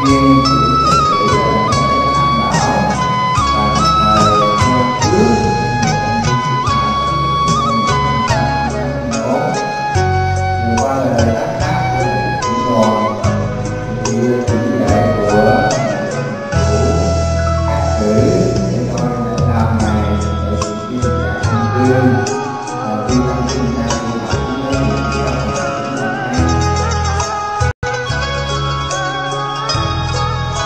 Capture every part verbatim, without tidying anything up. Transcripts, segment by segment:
viên của Phật tử là đảm bảo và thời cho trước qua lời tác hát của chị Ngồi thì chỉ dạy của chủ các cử để coi làm này để chia sẻ an dương và khi tâm sinh ra thì học những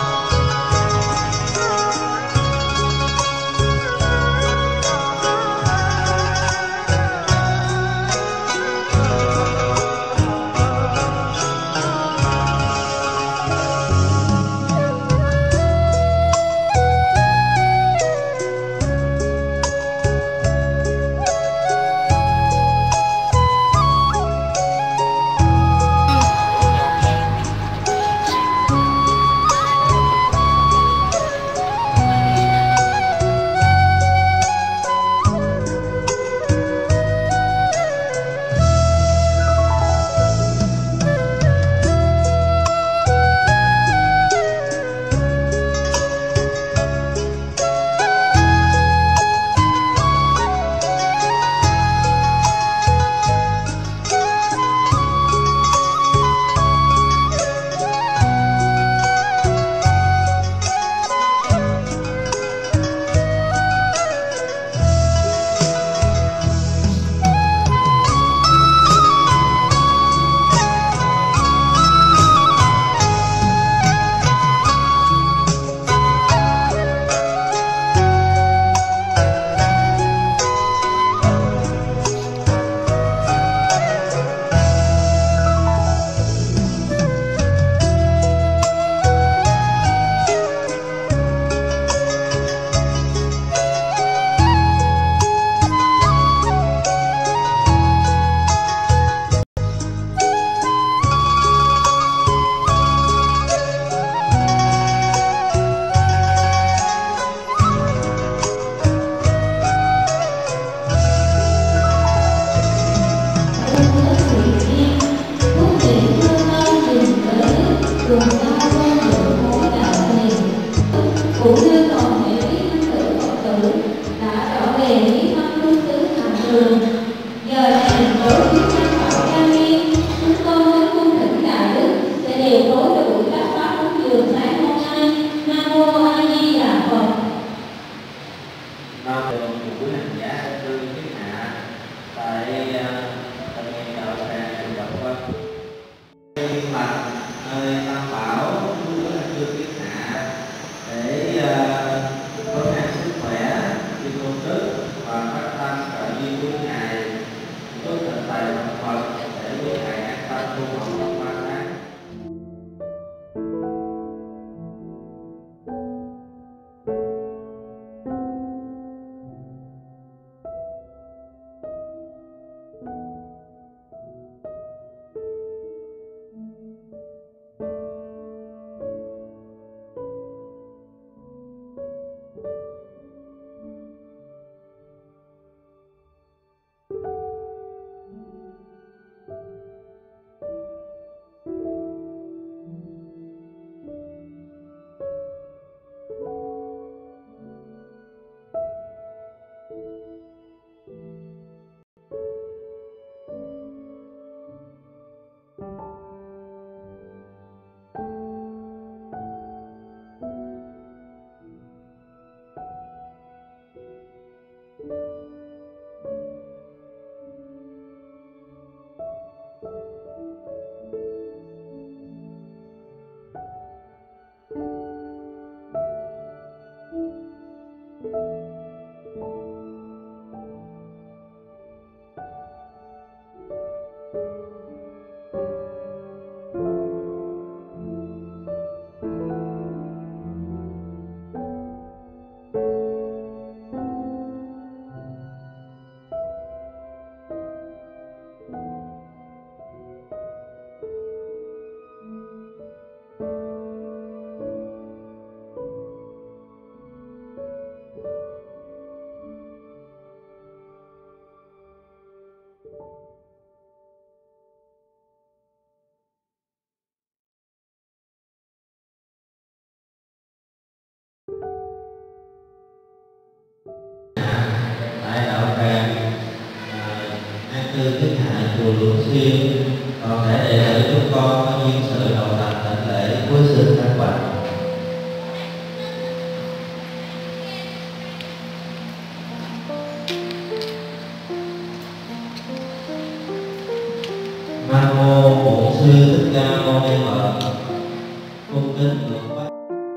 cư Thiên Hạ chùa Luận Xuyên, toàn thể đệ tử chúng con có duyên sự đầu thành đảnh lễ cuối sự khai quạt. Nam mô Bổn Sư Thích Ca Mâu Ni Phật. Cung kính thượng bác.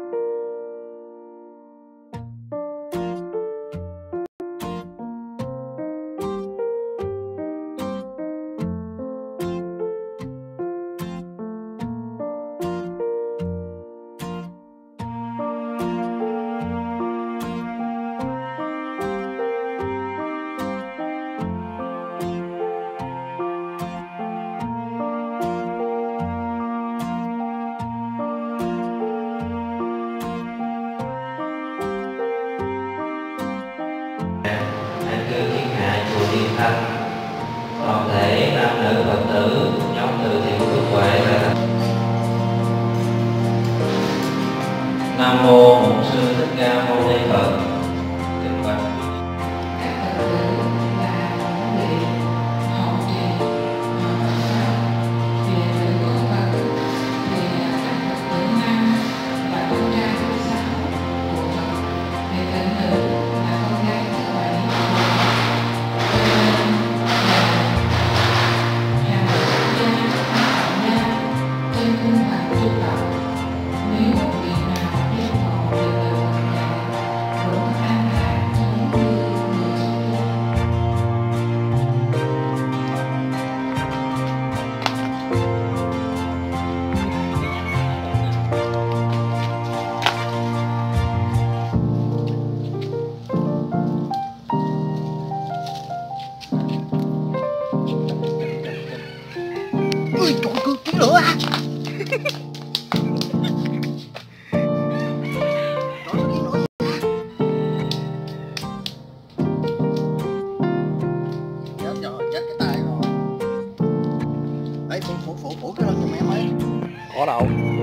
An cư Thiên Hạ chùa Thiên Thanh, toàn thể nam nữ Phật tử nhóm từ thiện phước huệ là Nam mô Bổn Sư Thích Ca Mâu Ni Phật. Kính bạch các Phật tử là vị hậu trì họ Phật giáo về lễ của Phật thì các Phật tử nam là con trai thứ sáu của Phật, về cận nữ là con gái thứ bảy của Phật. Cho nên là nhà xuất gia, đạo gia trên cung hoàng tu tập, nếu vị nào biết ngộ được lời Phật dạy vẫn an lạc giống như người xuất gia. Ui trời ơi, cứu lửa à. Chết rồi, chết cái tay rồi. Đấy, phủ phủ phủ phủ cái lưng cho mẹ mấy. Có đâu.